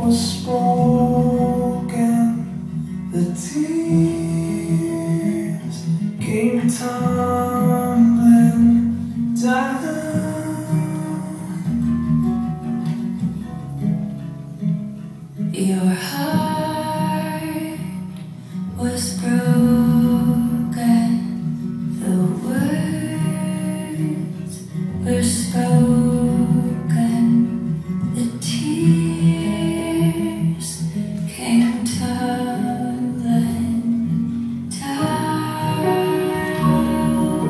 was spoken, the tears came tumbling down. Your heart was broken, the words were spoken, the tears came tumbling down,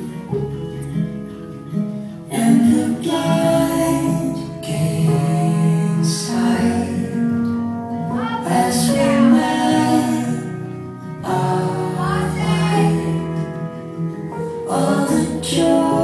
and the blind gained sight as we met our light. All the joy